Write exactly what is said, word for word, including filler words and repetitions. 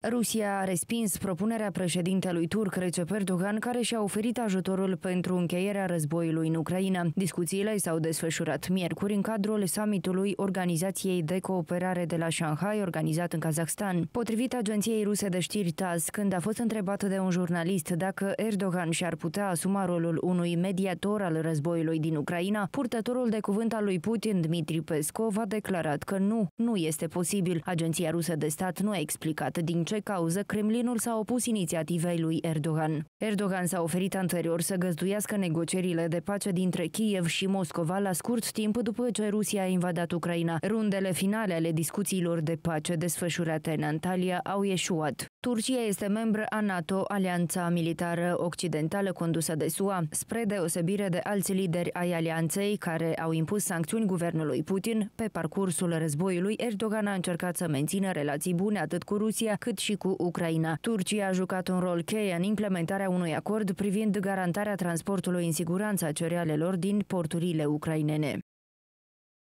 Rusia a respins propunerea președintelui turc Recep Erdogan, care și-a oferit ajutorul pentru încheierea războiului în Ucraina. Discuțiile s-au desfășurat miercuri în cadrul summitului Organizației de Cooperare de la Shanghai, organizat în Kazahstan. Potrivit agenției ruse de știri T A S S, când a fost întrebat de un jurnalist dacă Erdogan și-ar putea asuma rolul unui mediator al războiului din Ucraina, purtătorul de cuvânt al lui Putin, Dmitri Peskov, a declarat că nu, nu este posibil. Agenția rusă de stat nu a explicat din ce cauză Kremlinul s-a opus inițiativei lui Erdogan. Erdogan s-a oferit anterior să găzduiască negocierile de pace dintre Kiev și Moscova la scurt timp după ce Rusia a invadat Ucraina. Rundele finale ale discuțiilor de pace desfășurate în Antalya au eșuat. Turcia este membră a NATO, alianța militară occidentală condusă de S U A. Spre deosebire de alți lideri ai alianței care au impus sancțiuni guvernului Putin, pe parcursul războiului, Erdogan a încercat să mențină relații bune atât cu Rusia cât și cu Ucraina. Turcia a jucat un rol cheie în implementarea unui acord privind garantarea transportului în siguranță a cerealelor din porturile ucrainene.